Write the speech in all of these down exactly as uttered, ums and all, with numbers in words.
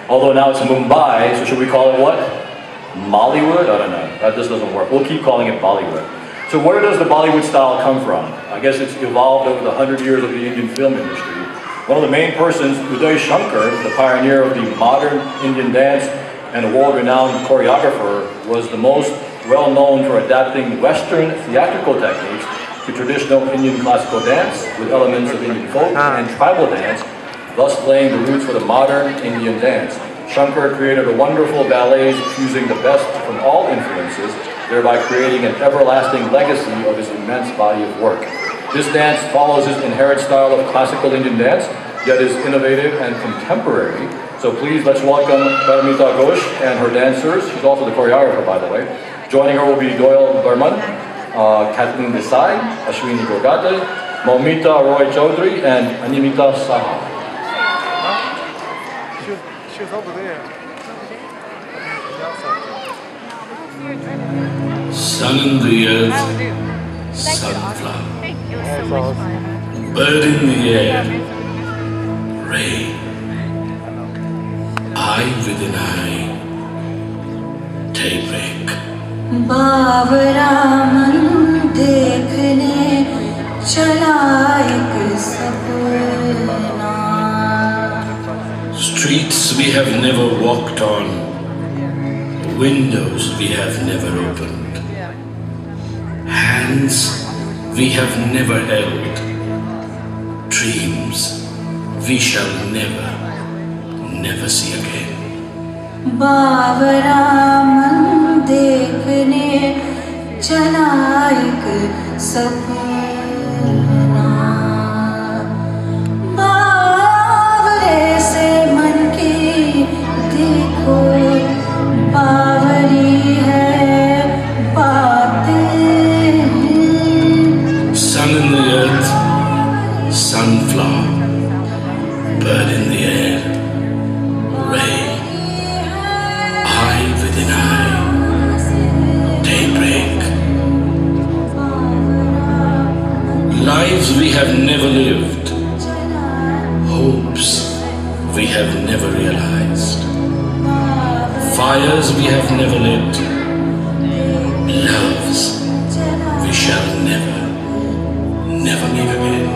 Although now it's Mumbai, so should we call it what? Mollywood? I don't know. That just doesn't work. We'll keep calling it Bollywood. So where does the Bollywood style come from? I guess it's evolved over the hundred years of the Indian film industry. One of the main persons, Uday Shankar, the pioneer of the modern Indian dance and a world-renowned choreographer, was the most well-known for adapting Western theatrical techniques to traditional Indian classical dance with elements of Indian folk and tribal dance, thus laying the roots for the modern Indian dance. Shankar created a wonderful ballets fusing the best from all influences, thereby creating an everlasting legacy of his immense body of work. This dance follows his inherent style of classical Indian dance, yet is innovative and contemporary. So please let's welcome Paramita Ghosh and her dancers. She's also the choreographer, by the way. Joining her will be Doyle Burman, uh, Kathleen Desai, Ashwini Gogate, Maumita Roy Chaudhary, and Animita Saha. She was over there. Sun in the earth, sunflower, bird in the air, rain, eye within eye, daybreak. बावरामन देखने चला एक सपना. Streets we have never walked on, windows we have never opened, hands we have never held, dreams we shall never, never see again. बावरामन देखने चला एक सपना. बावरे से मन की देखो, बावरी है बातें. Sun in the earth, sunflower, bird in the air, rain, eye within eye, daybreak. Lives we have never lived, hopes we have never realized, fires we have never lit, loves we shall never, never make again.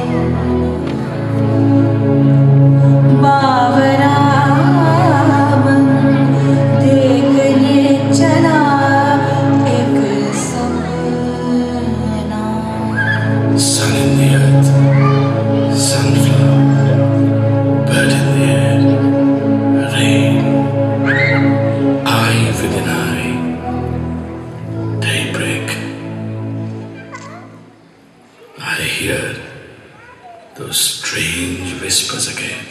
बावरामन देखने चला एक सपना. Sun in the earth, sunflower, bird in the air, rain, eye within eye, daybreak. I hear those strange whispers again.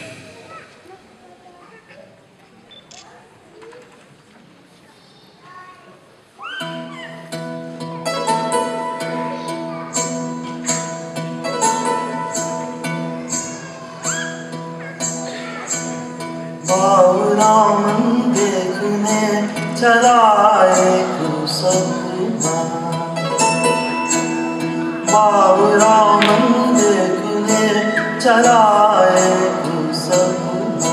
बावरामन देखने चला एक सपना. बावरामन देखने चला एक सपना.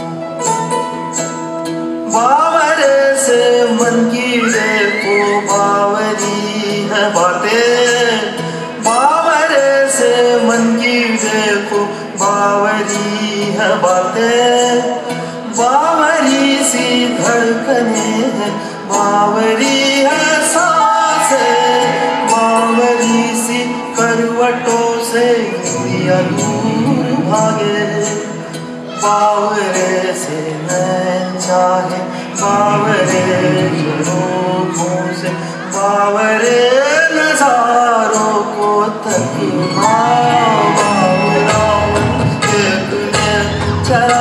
बावरे से मन की देखो, बावरी है बातें. बावरे से मन की देखो, बावरी है बातें. बावरी सी धड़कने हैं, बावरी है सांसें. बावरी सी करवटों से दुनिया दूर भागे. बावरे से नैन चाहे, बावरे झरोखों से, बावरे नजारों को तकना. बावरामन देखने चला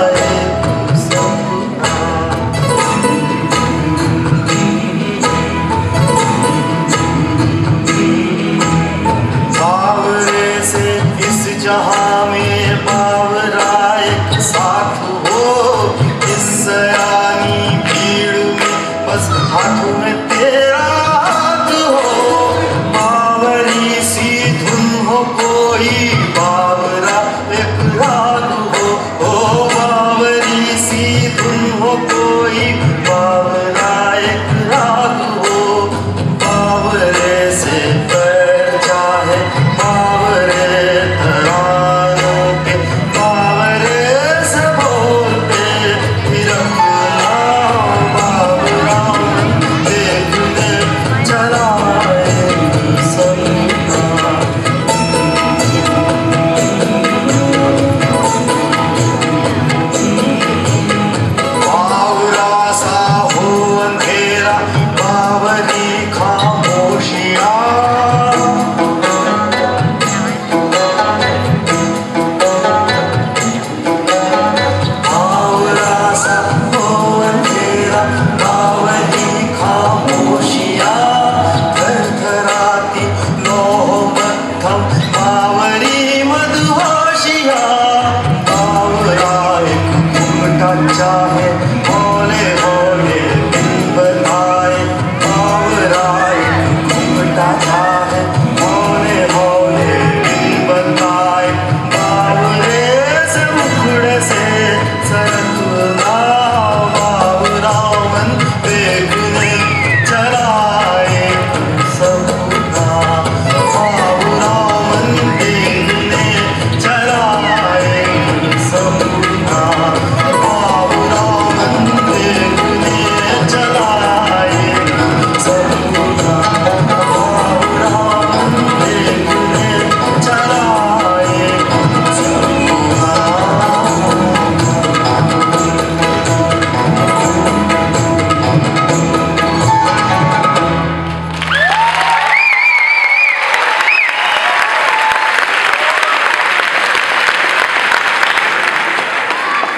जहाँ में बावरा एक साथ हो. इस सयानी भीड़ में बस हाथों में तेरा हाथ हो. बावरी सी धुन हो कोई, बावरा एक राग हो. ओ बावरी सी धुन हो कोई बावरा एक राग हो बावरे से पैर चाहे बावरे तरानों के बावरे से बोल पे थिरकना बावरा देखने चला चाहे होले होले दिल बनाए बावराए घूमता चाहे होले होले दिल बनाए बावरे से मुखड़े से सरकना बावरावन देखने चलाए सबका बावरावन देखने चलाए सबका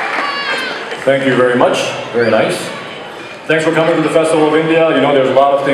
Thank you very much. Very nice. Thanks for coming to the Festival of India. You know, there's a lot of things